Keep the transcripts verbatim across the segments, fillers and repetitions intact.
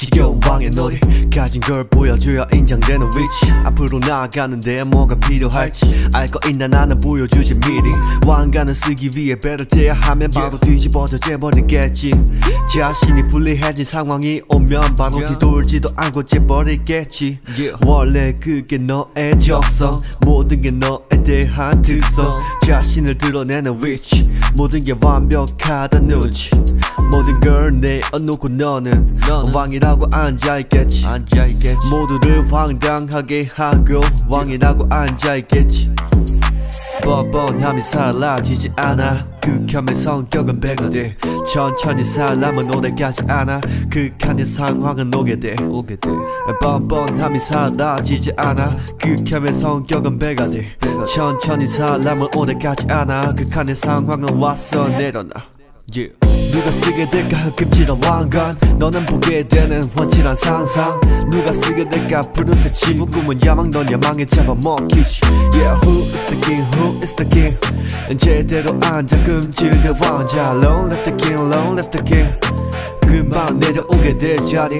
지겨운 왕의 놀이 가진 걸 보여줘야 인정되는 위치 앞으로 나아가는데 뭐가 필요할지 알고 있나 나는 보여주지 미리 왕관을 쓰기 위해 배를 째야하면 바로 뒤집어져 째버리겠지 자신이 불리해진 상황이 오면 바로 뒤돌지도 않고 째버리겠지 원래 그게 너의 적성 모든 게 너에 대한 특성 자신을 드러내는 위치 모든 게 완벽하단 눈치 모든 걸 내어놓고 너는 왕이라고 앉아있겠지 모두를 황당하게 하고 왕이라고 앉아있겠지 뻔뻔함이 사라지지 않아 극혐의 성격은 배가 돼 천천히 살라면 오래가지 않아 극한의 상황은 오게 돼 뻔뻔함이 사라지지 않아 극혐의 성격은 배가 돼 천천히 살라면 오래가지 않아 극한의 상황은 왔어 내려놔 Yeah. 누가 쓰게 될까 흑금지런 왕관 너는 보게 되는 훤칠한 상상 누가 쓰게 될까 푸른색 지붕 꿈은 야망 넌 야망에 잡아먹히지 Yeah, who is the king, who is the king 제대로 앉아 금질대 왕자 Long live the king, long live the king 금방 내려오게 될 자리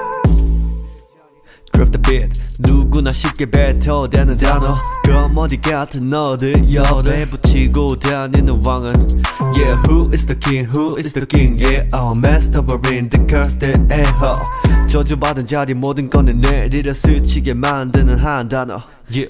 Drop the beat 누구나 쉽게 뱉어대는 단어 거머리 같은 너들 열에 붙이고 다니는 왕은 Yeah, who is the king, who is the king Yeah, I'm mastering the curse that eho 저주받은 자리 모든거는 내리려 스치게 만드는 한 단어 Yeah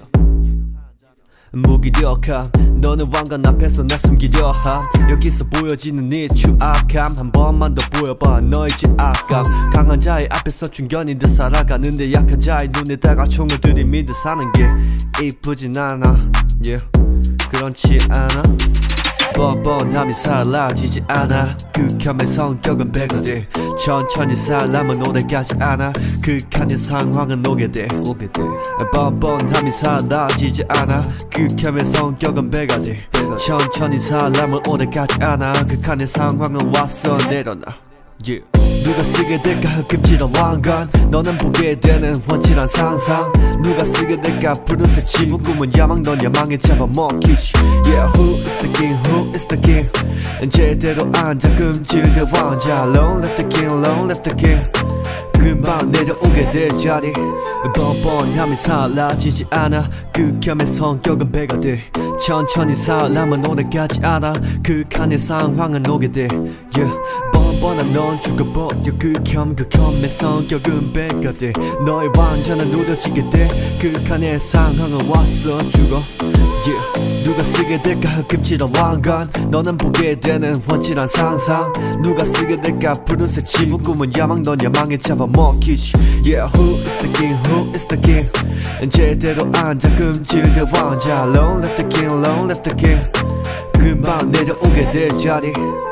무기력함 너는 왕관 앞에서 날 숨기려 함 여기서 보여지는 네 추악함 한 번만 더 보여봐 너의 죄악감 강한 자의 앞에서 중견인 듯 살아가는데 약한 자의 눈에다가 총을 들이미듯 사는 게 이쁘진 않아 yeah. 그렇지 않아 뻔뻔함이 사라지지 않아 극혐의 성격은 배가 돼 천천히 살라면 오래가지 않아 극한의 상황은 오게 돼 뻔뻔함이 사라지지 않아 극혐의 성격은 배가 돼 천천히 살라면 오래가지 않아 극한의 상황은 왔어 내려놔 Yeah. 누가 쓰게 될까 흑금지런 왕관 너는 보게 되는 훤칠한 상상 누가 쓰게 될까 푸른색 지붕 꿈은 야망 넌 야망에 잡아먹히지 Yeah, who is the king, who is the king 제대로 앉아 금질대 왕자 Long live the king, long live the king 금방 내려오게 될 자리 뻔뻔함이 사라지지 않아 극혐의 성격은 배가 돼 천천히 살라면 오래가지 않아 극한의 상황은 오게 돼 yeah. 뻔뻔한 넌 죽어버려 극혐 극혐의 성격은 배가 돼 너의 완전한 누려지게 돼 극한의 상황은 왔어 죽어 yeah. 누가 쓰게 될까 흑금지런 왕관 너는 보게 되는 훤칠한 상상 누가 쓰게 될까 푸른색 지붕 꿈은 야망 넌 야망에 잡아먹히지 Yeah, who is the king, who is the king 제대로 앉아 금질대 왕자 Long live the king, long live the king 금방 내려오게 될 자리